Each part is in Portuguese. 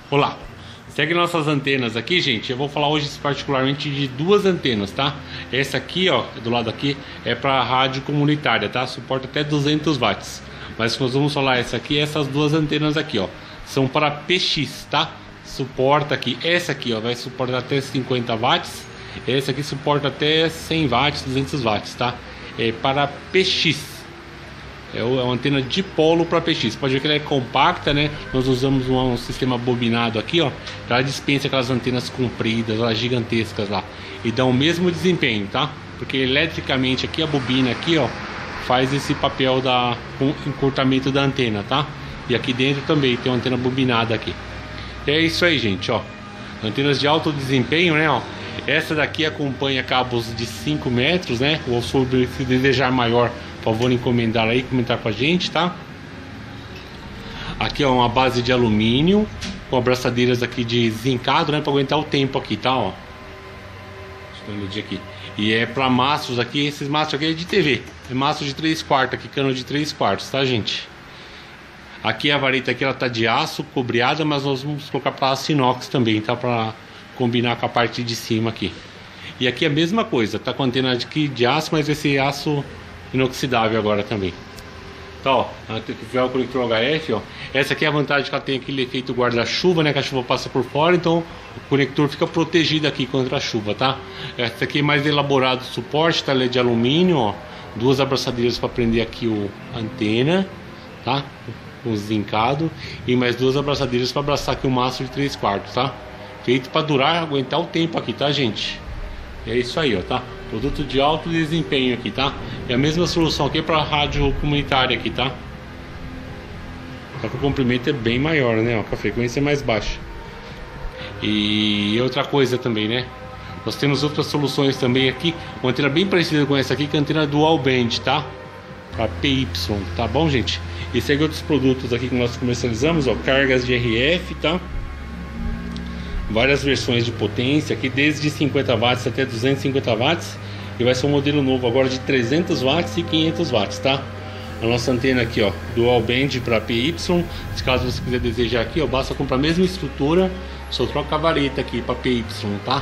Olá, segue nossas antenas aqui, gente. Eu vou falar hoje particularmente de duas antenas, tá? Essa aqui, ó, do lado aqui é para rádio comunitária, tá? Suporta até 200 watts. Mas nós vamos falar essa aqui, essas duas antenas aqui, ó, são para PX, tá? Suporta aqui, essa aqui, ó, vai suportar até 50 watts. Essa aqui suporta até 100 watts, 200 watts, tá? É para PX. É uma antena dipolo para PX. Pode ver que ela é compacta, né? Nós usamos um sistema bobinado aqui, ó. Ela dispensa aquelas antenas compridas, lá, gigantescas lá. E dá o mesmo desempenho, tá? Porque eletricamente aqui a bobina aqui, ó, faz esse papel da encurtamento da antena, tá? E aqui dentro também tem uma antena bobinada aqui. E é isso aí, gente, ó. Antenas de alto desempenho, né, ó. Essa daqui acompanha cabos de 5 metros, né? Ou se desejar maior, por favor, encomendar aí, comentar com a gente, tá? Aqui é uma base de alumínio com abraçadeiras aqui de zincado, né? Para aguentar o tempo aqui, tá? Ó. Deixa eu medir aqui. E é para mastros aqui, esses mastros aqui é de TV. É mastro de 3/4 aqui, cano de 3/4, tá, gente? Aqui a vareta aqui, ela tá de aço, cobreada, mas nós vamos colocar para aço inox também, tá? Para combinar com a parte de cima aqui. E aqui é a mesma coisa, tá com a antena aqui de aço, mas esse aço inoxidável agora também. Tá, ó, o conector HF, ó. Essa aqui é a vantagem que ela tem aquele efeito guarda-chuva, né? Que a chuva passa por fora, então o conector fica protegido aqui contra a chuva, tá? Essa aqui é mais elaborado suporte, tá? Ela é de alumínio, ó. Duas abraçadeiras para prender aqui a antena, tá? Com zincado. E mais duas abraçadeiras para abraçar aqui o mastro de 3/4, tá? Feito para durar, aguentar o tempo aqui, tá, gente? É isso aí, ó, tá? Produto de alto desempenho aqui, tá? É a mesma solução aqui para rádio comunitária aqui, tá? Só que o comprimento é bem maior, né? Ó, com a frequência é mais baixa. E outra coisa também, né? Nós temos outras soluções também aqui. Uma antena bem parecida com essa aqui, que é a antena dual band, tá? Para PY, tá bom, gente? E segue outros produtos aqui que nós comercializamos, ó. Cargas de RF, tá? Várias versões de potência aqui, desde 50 watts até 250 watts. E vai ser um modelo novo agora de 300 watts e 500 watts, tá? A nossa antena aqui, ó, dual band para PY. Se caso você quiser desejar aqui, ó, basta comprar a mesma estrutura, só troca a vareta aqui para PY, tá?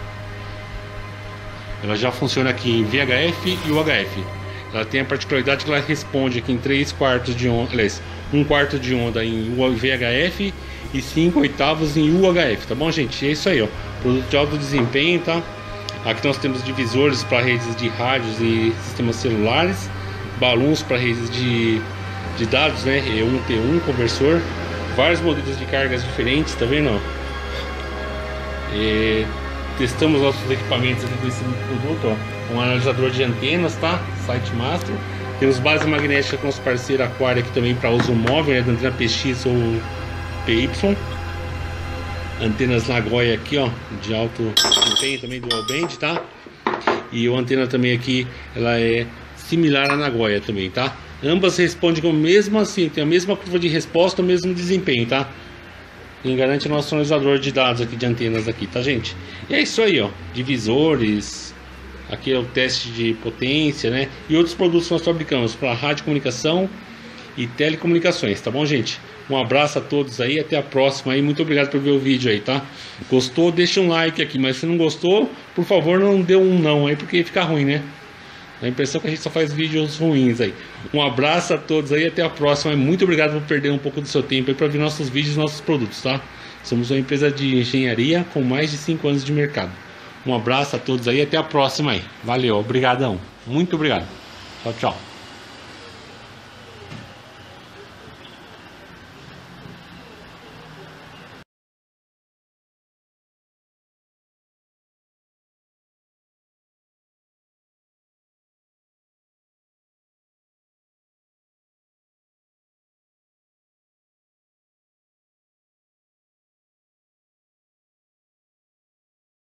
Ela já funciona aqui em VHF e UHF. Ela tem a particularidade que ela responde aqui em 3/4 de onda, aliás, 1/4 de onda em VHF e 5/8 em UHF, tá bom, gente? É isso aí, ó. Produto de alto desempenho, tá? Aqui nós temos divisores para redes de rádios e sistemas celulares, balões para redes de dados, né? E1, T1, conversor, vários modelos de cargas diferentes, tá vendo? Testamos nossos equipamentos aqui com esse produto, ó. Um analisador de antenas, tá? Site Master. Temos base magnética com os parceiros Aquário aqui também para uso móvel, né? Da antena PX ou PY. Antenas Nagoya aqui, ó, de alto desempenho também, dual band, tá? E a antena também aqui, ela é similar à Nagoya também, tá? Ambas respondem com o mesmo, assim, tem a mesma curva de resposta, o mesmo desempenho, tá? Quem garante é o nosso analisador de dados aqui de antenas aqui, tá, gente? E é isso aí, ó, divisores, aqui é o teste de potência, né? E outros produtos que nós fabricamos para rádio comunicação e telecomunicações, tá bom, gente? Um abraço a todos aí, até a próxima aí. Muito obrigado por ver o vídeo aí, tá? Gostou? Deixa um like aqui, mas se não gostou, por favor, não dê um não aí, porque fica ruim, né? Dá a impressão que a gente só faz vídeos ruins aí. Um abraço a todos aí, até a próxima. Muito obrigado por perder um pouco do seu tempo aí para ver nossos vídeos e nossos produtos, tá? Somos uma empresa de engenharia com mais de 5 anos de mercado. Um abraço a todos aí, até a próxima aí. Valeu, obrigadão. Muito obrigado. Tchau, tchau.